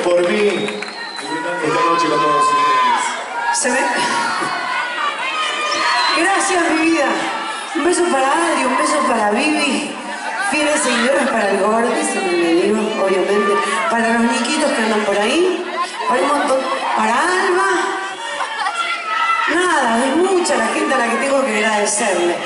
por mí, esta noche con todos ustedes. Se ve. Gracias, mi vida. Un beso para Adri, un beso para Vivi. Fieles seguidores para el Gordi, se me digo, obviamente. Para los niquitos que andan por ahí. Para un montón. Para Alba. Nada, es mucha la gente a la que tengo que agradecerle.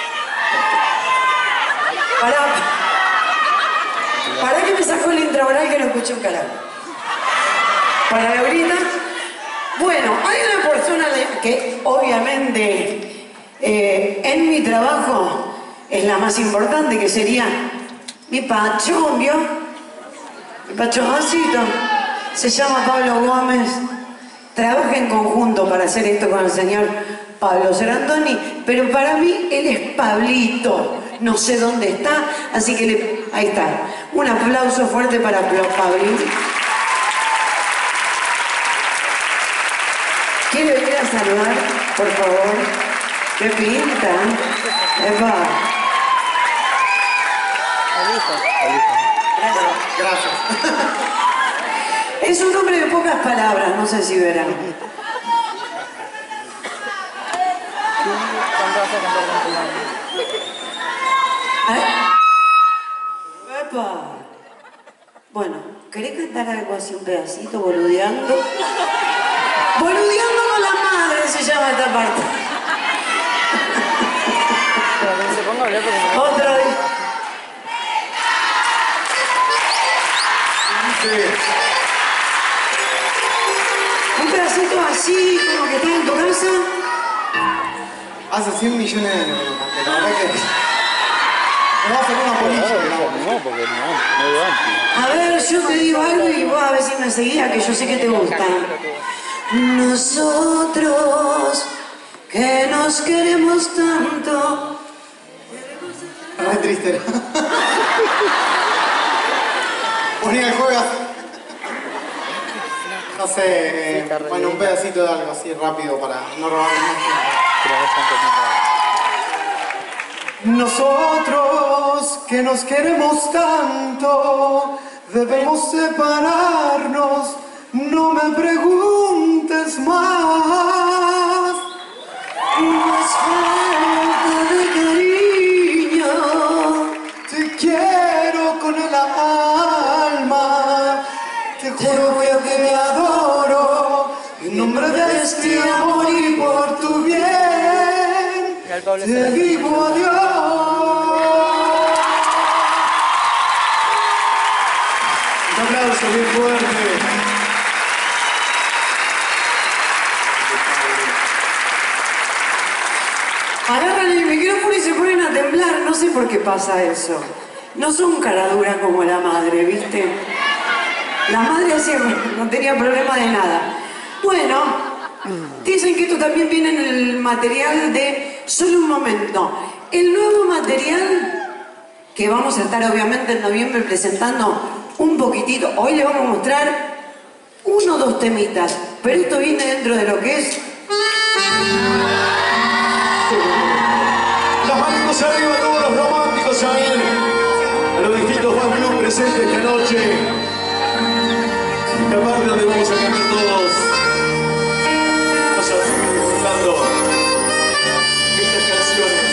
Para que me sacó el intraoral que no escuché un carajo. Para Laurita. Bueno, hay una persona que obviamente en mi trabajo es la más importante, que sería mi pachón, ¿vio? Mi pachoncito. Se llama Pablo Gómez. Trabaja en conjunto para hacer esto con el señor Pablo Serantoni, pero para mí él es Pablito. No sé dónde está, así que ahí está. Un aplauso fuerte para Pablito. ¿Quiere venir a saludar, por favor? ¡Qué pinta! ¡Epa! Gracias. Es un hombre de pocas palabras, no sé si verán. ¡Epa! Bueno, ¿querés cantar algo así, un pedacito, boludeando? Boludeando con la madre se llama esta parte. Otro día. Un pedacito así, como que estás en tu casa. Hace 100 millones de años, la verdad que... Me va a hacer una polilla. No, porque no antes. A ver, yo te digo algo y vos a ver si me seguías, que yo sé que te gusta. Nosotros, que nos queremos tanto. Re triste. Ponía el juego. No sé, bueno, un pedacito de algo así rápido para no robar más tiempo. Nosotros, que nos queremos tanto, debemos separarnos. No me preguntes más. No es falta de cariño. Te quiero con el alma. Te juro que te adoro. En nombre de este amor y por tu bien, te digo adiós. Un aplauso bien fuerte. Agarran el micrófono y se ponen a temblar. No sé por qué pasa eso. No son cara dura como la madre, ¿viste? La madre hacía, no tenía problema de nada. Bueno, dicen que esto también viene en el material de Solo un Momento. El nuevo material que vamos a estar obviamente en noviembre presentando un poquitito. Hoy le vamos a mostrar 1 o 2 temitas, pero esto viene dentro de lo que es... Las manitos arriba, todos los románticos ahí. A los distintos familiares presentes esta noche. La parte donde vamos a cantar todos. Vamos a seguir cantando estas canciones.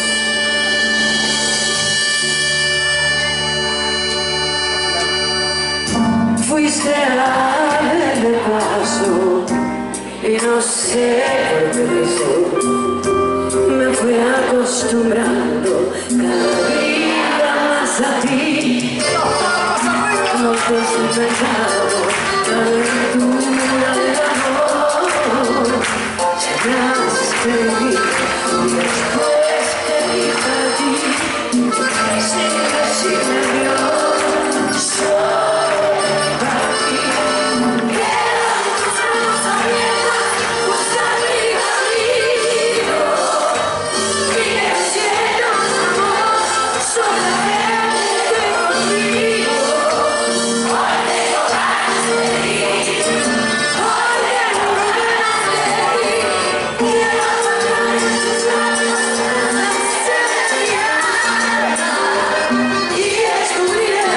Fuiste a de paso y no sé por eso me fui acostumbrando cada día más a ti. No te has inventado la aventura del amor. Llegaste a escribir y después te vi a ti. Sin decirme adiós, solo para ti. Quedan tus manos abiertas, buscar mi camino. Y el cielo de amor, solamente conmigo. Hoy tengo ganas de ir, hoy tengo ganas de ir. Quiero tocar en tus labios la esencia y descubrir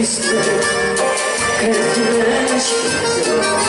triste que tienes.